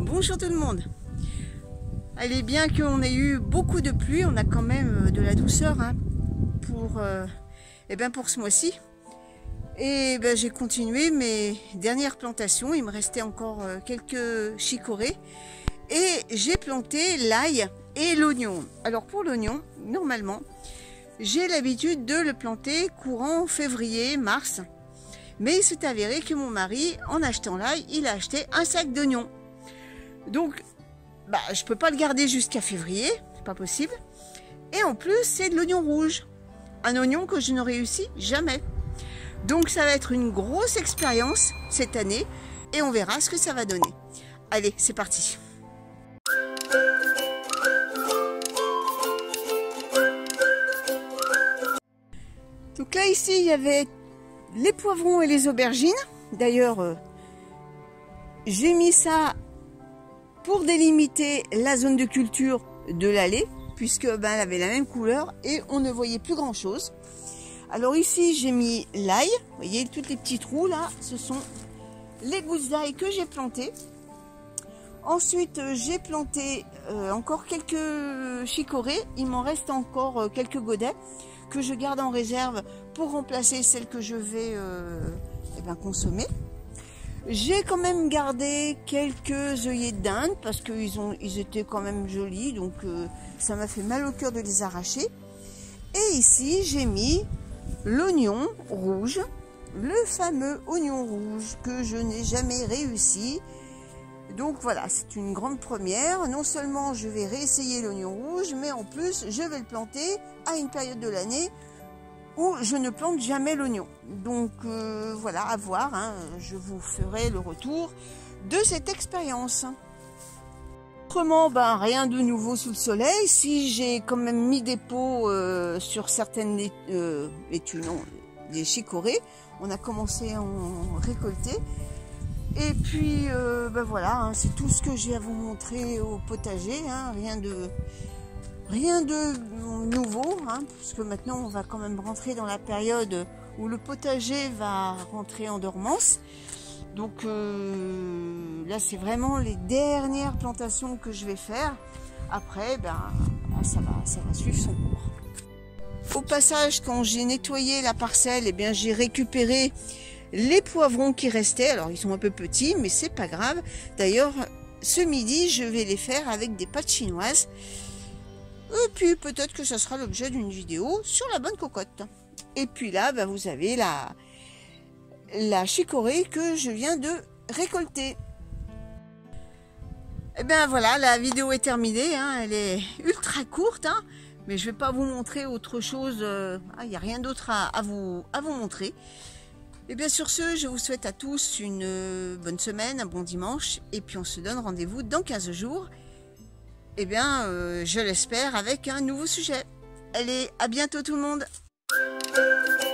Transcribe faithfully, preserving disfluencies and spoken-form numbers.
Bonjour tout le monde. Allez, bien qu'on ait eu beaucoup de pluie, on a quand même de la douceur hein, pour, euh, eh ben pour ce mois-ci. Et ben, j'ai continué mes dernières plantations. Il me restait encore quelques chicorées. Et j'ai planté l'ail et l'oignon. Alors pour l'oignon, normalement, j'ai l'habitude de le planter courant février, mars. Mais il s'est avéré que mon mari, en achetant l'ail, il a acheté un sac d'oignons. Donc, bah, je ne peux pas le garder jusqu'à février, c'est pas possible. Et en plus, c'est de l'oignon rouge. Un oignon que je ne réussis jamais. Donc, ça va être une grosse expérience cette année. Et on verra ce que ça va donner. Allez, c'est parti. Donc là, ici, il y avait les poivrons et les aubergines. D'ailleurs, euh, j'ai mis ça pour délimiter la zone de culture de l'allée, puisque ben, elle avait la même couleur et on ne voyait plus grand chose. Alors ici, j'ai mis l'ail. Vous voyez, tous les petits trous là, ce sont les gousses d'ail que j'ai plantées. Ensuite, j'ai planté euh, encore quelques chicorées. Il m'en reste encore euh, quelques godets que je garde en réserve pour remplacer celles que je vais euh, eh ben, consommer. J'ai quand même gardé quelques œillets d'Inde parce qu'ils ont, ils étaient quand même jolis, donc euh, ça m'a fait mal au cœur de les arracher. Et ici, j'ai mis l'oignon rouge, le fameux oignon rouge que je n'ai jamais réussi. Donc voilà, c'est une grande première. Non seulement je vais réessayer l'oignon rouge, mais en plus, je vais le planter à une période de l'année où je ne plante jamais l'oignon. Donc euh, voilà, à voir, hein, je vous ferai le retour de cette expérience. Autrement, ben, rien de nouveau sous le soleil. Si j'ai quand même mis des pots euh, sur certaines euh, laitues, non, des chicorées, on a commencé à en récolter. Et puis euh, ben voilà, hein, c'est tout ce que j'ai à vous montrer au potager, hein, rien de... Rien de nouveau, hein, parce que maintenant on va quand même rentrer dans la période où le potager va rentrer en dormance. Donc euh, là c'est vraiment les dernières plantations que je vais faire. Après, ben, ça va, ça va suivre son cours. Au passage, quand j'ai nettoyé la parcelle, eh bien j'ai récupéré les poivrons qui restaient. Alors ils sont un peu petits, mais c'est pas grave. D'ailleurs, ce midi, je vais les faire avec des pâtes chinoises. Et puis peut-être que ça sera l'objet d'une vidéo sur la bonne cocotte. Et puis là, ben, vous avez la, la chicorée que je viens de récolter. Et bien voilà, la vidéo est terminée. Hein, elle est ultra courte, hein, mais je ne vais pas vous montrer autre chose. Il euh, n'y a rien d'autre à, à, vous, à vous montrer. Et bien sur ce, je vous souhaite à tous une bonne semaine, un bon dimanche. Et puis on se donne rendez-vous dans quinze jours. Eh bien, euh, je l'espère avec un nouveau sujet. Allez, à bientôt tout le monde.